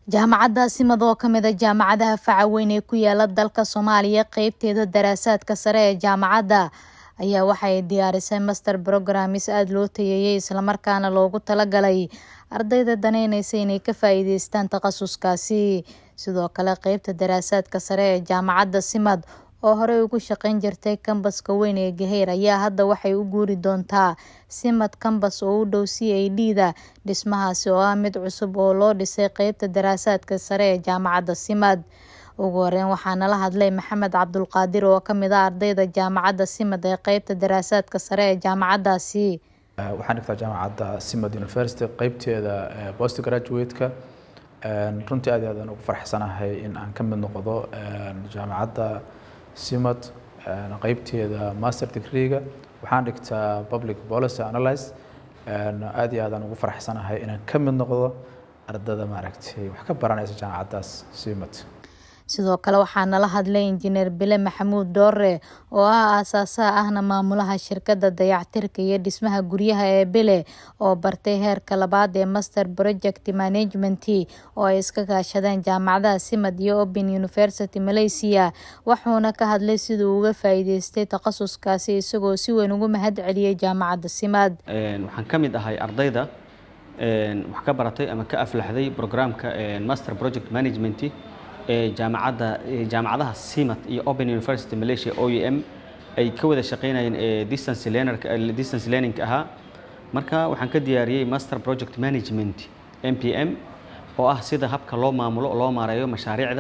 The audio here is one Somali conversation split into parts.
jaamacadda Simad oo kamid ah jaamacadaha faca weyn ee ku yaala dalka Soomaaliya qaybteeda daraasaadka sare ee jaamacadda ayaa waxay diyaarisay master programs aad loo tayeeyay isla markaana loogu talagalay ardayda daneynaysa inay ka faa'iideystaan takhasuskaasi sidoo kale qaybta daraasaadka sare ee jaamacadda Simad oo hore ugu shaqeyn jirtay kambaska weyn ee Gaheer ayaa hadda waxay u guuri doontaa Simad Campus oo u dhow CAD-da dhismahaasi oo ah mid cusub oo loo dhisay qaybta daraasaadka sare ee jaamacadda Simad ugu horeyn waxaana la hadlay Maxamed Cabdulqaadir oo kamid ah ardayda jaamacadda Simad ee qaybta daraasaadka sare ee jaamacaddaasi waxaan dhigtaa jaamacadda Simad University qaybteeda postgraduate-ka runtii aad aan ugu faraxsanahay in aan ka mid noqdo jaamacadda Simad qaybteeda master degree-ga waxaan dhigtaa public policy analysis aad aan ugu faraxsanahay inaan ka mid noqdo ardayda maaragtay wax ka baranaysa jaamacaddaas Simad sidoo kale waxaana la hadlay injineer Bile Maxamuud Doore oo ah aasaasaha ahna maamulaha shirkadda dayactirka iyo dhismaha guryaha ee Bile oo bartay heerka labaad ee master project management oo ay iska kaashadeen jaamacadaha Simad iyo Open University Malaysia wuxuuna ka hadlay sidoo uga faa'iideystay takhasuskaasi isagoo si weyn ugu mahad celiyay jaamacadda Simad waxaan kamid ahay ardayda wax ka baratay ama ka aflaxday programka master project management jaamacadaha Simad iyo Open University Malaysia OUM ay ka wada shaqeynayeen distance learning aha marka waxaan ka diyaariyay master project management MPM oo ah sida habka loo maamulo loo maareeyo mashaariicda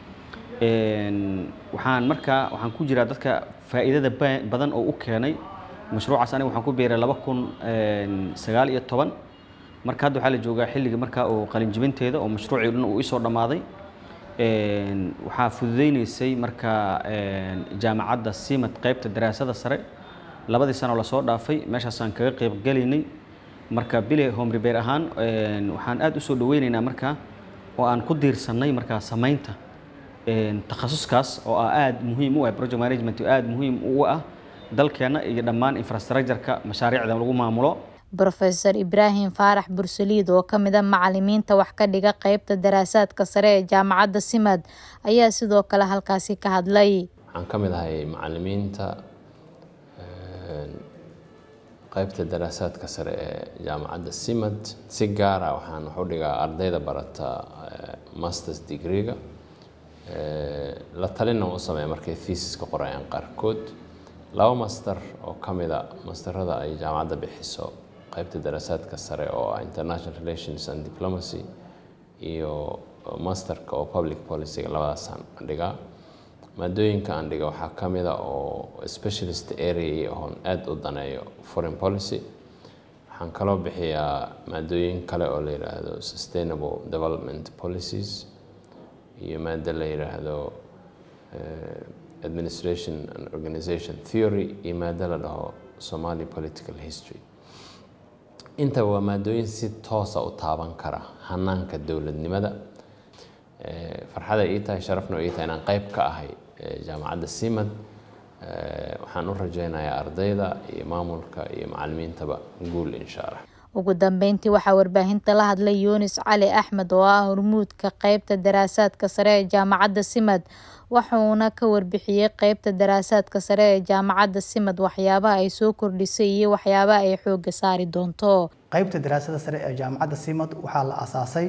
waxaan ku jiraa dadka faa'iidada badan oo u keenay mashruucaas aniga waxaan ku beeray 2019 marka hadda waxa la joogaa xilliga marka oo qalin jibinteeda oo mashruucii dhan uu isoo dhamaaday waxaa fududeynaysay marka jaamacadda Simad qaybta daraasada sare labadii sano la soo dhaafay meeshaas aan kaga qayb galaynay marka Bile home repair ahaan waxaan aad u soo dhaweynaynaa marka oo aan ku diirsanay marka sameynta takhasuskaas oo aad muhiim u ah project management aad muhiim u ah dalkeena iyo dhammaan infrastructure-ka mashaariicda lagu maamulo Professor Ibrahim Farax Bursaliid oo kamid ah macallimiinta wax ka dhiga qaybta daraasaadka sare ee jaamacadda Simad ayaa sidoo kale halkaasi ka hadlay waxaan kamid ahay macallimiinta qaybta daraasaadka sare ee jaamacadda Simad si gaar ah waxaan wax u dhigaa ardayda barata master's degree-ga la talina u sameeyo markay thesis-ka qorayaan qaarkood laba master oo kamid ah masterada ay jaamacadda bixiso qaybta daraasaadka sare oo international relations and diplomacy iyo masterka oo public policy labadaas aan dhigaa maadooyinka aan dhiga waxaa kamid ah oo specialist area oo aad u daneeyo foreign policy waxaan kaloo bixiyaa maadooyin kale oo la yiraahdo sustainable development policies iyo maado la yiraahdo administration and organization theory iyo maado la dhaho Somali political history inta waa maadooyin si toos ah u taaban kara hanaanka dawladnimada farxada ii tahay sharafna ii tahay inaan qayb ka ahay jaamacadda Simad waxaan u rajaynayaa ardayda iyo maamulka iyo macallimiintaba guul insha Allah ugu dambeyntii waxaa warbaahinta la hadlay Yunis Cali Axmed oo ah hormuudka qaybta daraasaadka sare ee jaamacadda Simad wuxuuna ka warbixiyay qaybta daraasaadka sare ee jaamacadda Simad waxyaabaha ay soo kordhisay iyo waxyaabaha ay xoog saari doonto qaybta daraasada sare ee jaamacadda Simad waxaa la aasaasay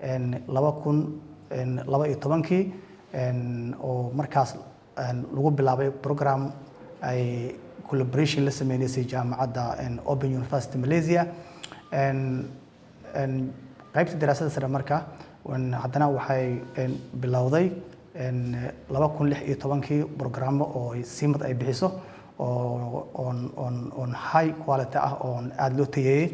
2012 oo markaas lagu bilaabay program ay collaboration la sameeyay jaamacadda Open University Malaysia qaybta daraasada sare marka haddana waxay bilowday 2016 programo oo Simad ay bixiso oo on high quality ah oo aad loo tayeeyay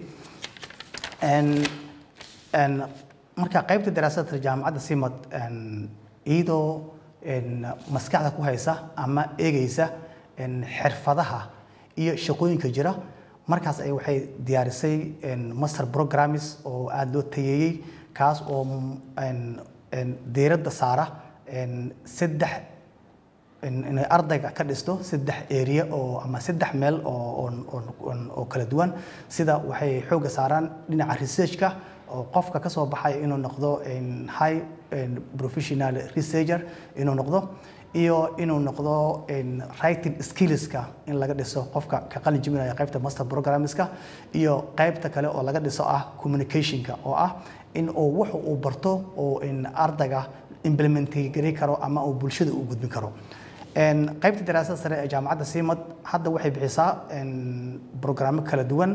marka qaybta daraasada jaamacadda Simad iyadoo maskaxda ku haysa ama eegaysa xirfadaha iyo shaqooyinka jira markaas ay waxay diyaarisay master programs oo aad loo tayeeyay kaas oo diiradda saara saddex in ardayga ka dhisto saddex area oo ama saddex meel oo kala duwan sida waxay xoog saaraan dhinaca research-ka oo qofka ka soo baxay inuu noqdo high professional researcher inuu noqdo iyo inuu noqdo writing skillska in laga dhiso qofka ka qalin jebinaya qaybta master programmeska iyo qaybta kale oo laga dhiso ah communicationka oo ah in uu wax uu barto oo ardayga implementing gari karo ama uu bulshada u gudbin karo qaybta daraasada sare ee jaamacadda SIMAD hadda waxay bixisaa barnaamijyo kala duwan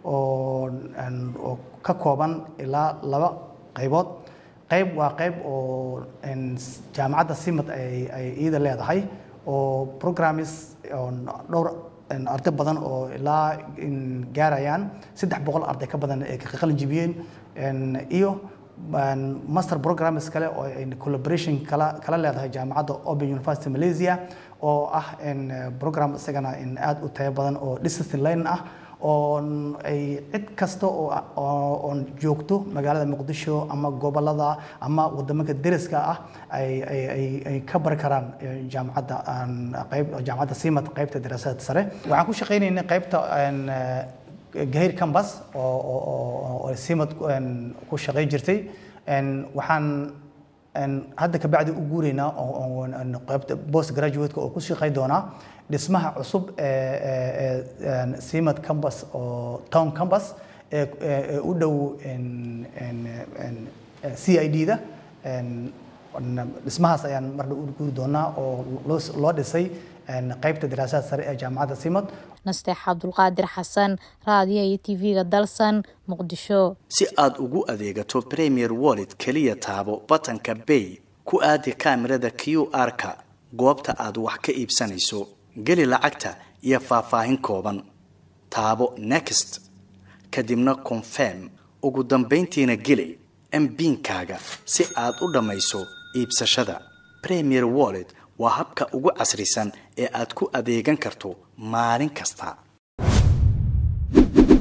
oo ka kooban ilaa 2 qaybood qayb waa qayb oo jaamacadda SIMAD ay iyada leedahay oo programmes dhowr arday badan oo ilaa gaarayaan 300 arday ka badan ee ka qalin jebiyeen iyo master programmes kale oo collaboration kala leedahay jaamacadda Open University Malaysia oo ah program isagana aad u tayo badan oo distance learning ah oo ay cid kasta oo joogto magaalada Muqdisho ama gobolada ama wadamada deriska ah ay ka bar karaan jaamacadda SIMAD qaybta daraasada sare waxaan ku shaqeynaynaa qaybta Gahir campus oo SIMAD ku shaqeey jirtay waxaan hadda ka bacdi u guureynaa oo qaybta post graduate oo ku shaqeey doona dhismaha cusub ee SIMAD campus oo town campus u dhow CID-da dhismahaas ayaan mar dhow u guuri doonaa oo loo dhisay qaybta daraasada sare ee jaamacadda SIMAD Nasteex Cabdulqaadir Xasan raadiyaha iyo TV-ga Dalsan Muqdisho si aad ugu adeegato Premier Wallet kaliya taabo batanka Pay ku aadi kaamirada QR-ka goobta aad wax ka iibsanayso gali lacagta iyo faahfaahin kooban taabo Next kadibna Confirm ugu dambeyntiina gali MPin-kaaga si aad u dhamayso iibsashada Premier Wallet waa habka ugu casrisan ee aad ku adeegan karto maalin kasta